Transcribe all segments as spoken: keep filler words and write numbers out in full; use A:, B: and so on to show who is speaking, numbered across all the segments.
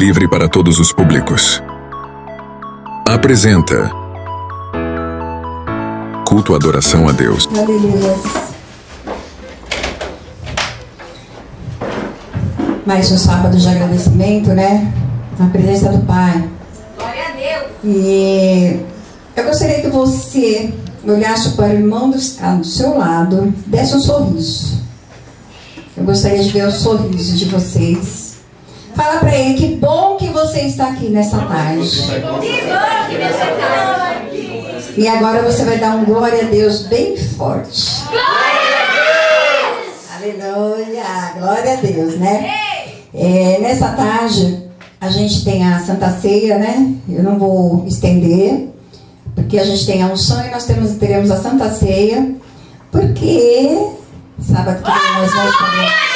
A: livre para todos os públicos. Apresenta Culto Adoração a Deus.
B: Aleluia. Mais um sábado de agradecimento, né? Na presença do Pai.
C: Glória a Deus.
B: E eu gostaria que você olhasse para o irmão do, ah, do seu lado, desse um sorriso. Eu gostaria de ver o sorriso de vocês. Fala para ele que bom que você está aqui nessa tarde.
C: Que bom que você está aqui.
B: E agora você vai dar um glória a Deus bem forte.
C: Glória a Deus.
B: Aleluia, glória a Deus, né? É, nessa tarde a gente tem a Santa Ceia, né? Eu não vou estender, porque a gente tem a unção e nós temos, teremos a Santa Ceia, porque sábado que vem nós vamos estaremos,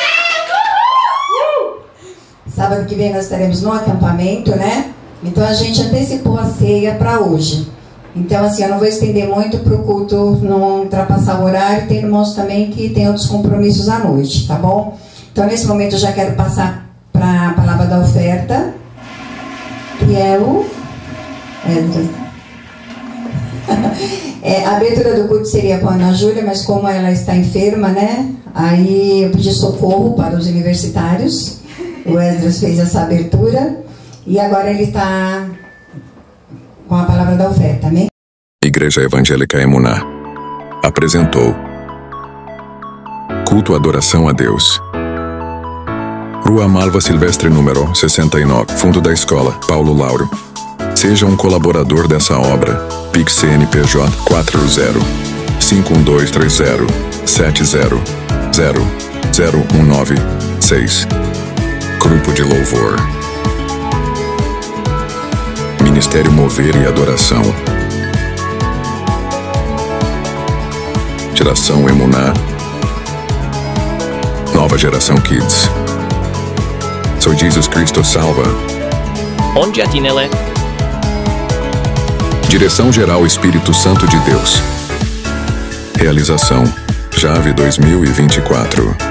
B: sábado que vem nós estaremos no acampamento, né? Então a gente antecipou a ceia para hoje. Então assim, eu não vou estender muito para o culto não ultrapassar o horário. Tem irmãos também que tem outros compromissos à noite, tá bom? Então nesse momento eu já quero passar para a palavra da oferta, que é o... É, a abertura do culto seria com a Ana Júlia, mas como ela está enferma, né? Aí eu pedi socorro para os universitários. O Esdras fez essa abertura e agora ele está com a palavra da oferta, amém?
A: Igreja Evangélica Emuná apresentou Culto Adoração a Deus. Rua Malva Silvestre, número sessenta e nove, fundo da escola Paulo Lauro. Seja um colaborador dessa obra. Pix C N P J quatro zero cinco um dois três zero sete zero zero zero um nove seis. Grupo de Louvor. Ministério Mover e Adoração. Geração Emuná. Nova Geração Kids. Sou Jesus Cristo Salva.
D: Onde atinele?
A: Direção Geral Espírito Santo de Deus. Realização Jave dois mil e vinte e quatro.